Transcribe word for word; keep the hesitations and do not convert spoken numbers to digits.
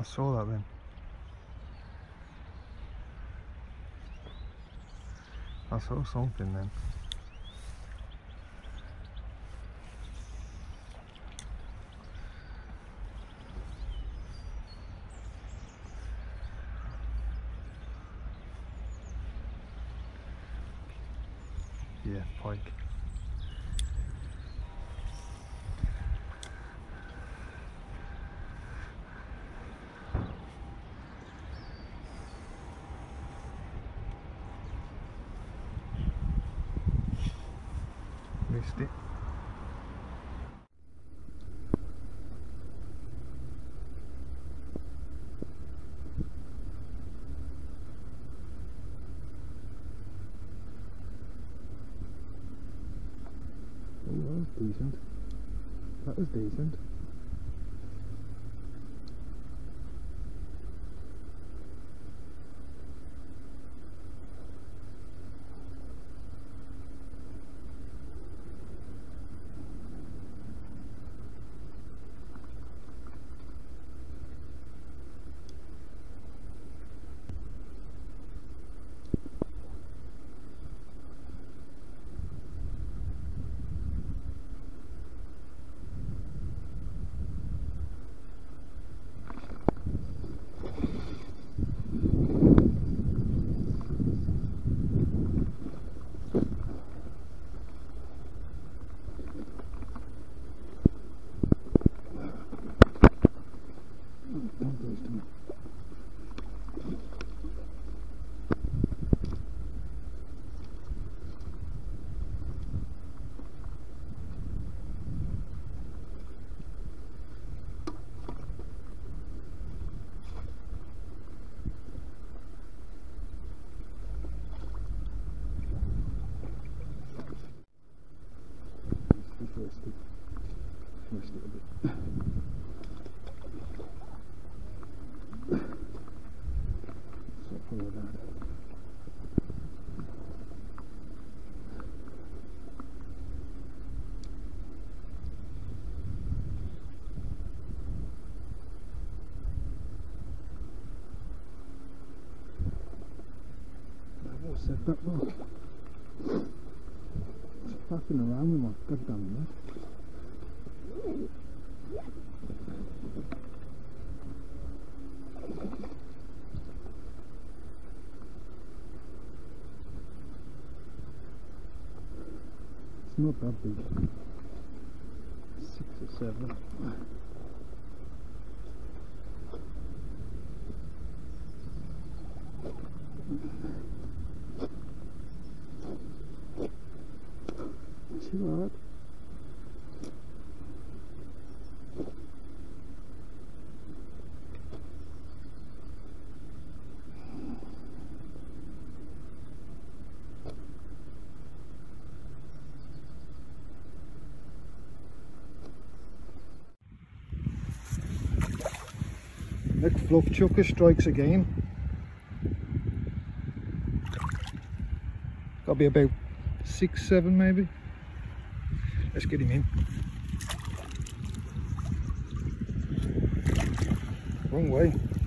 I saw that then. I saw something then. Yeah, pike. Missed it. Oh, that was decent. That was decent. Twist it, twist it a bit. So follow that. I will set that rock. Fucking around with my goddamn net. It's not that big. Six or seven. See that? Mcfluffchucking strikes again. Gotta be about six, seven maybe. Let's get him in. Wrong way.